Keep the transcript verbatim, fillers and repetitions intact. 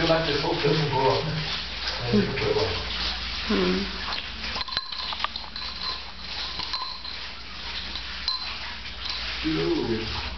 就把这手分不过，那就对吧？ 嗯。 哟。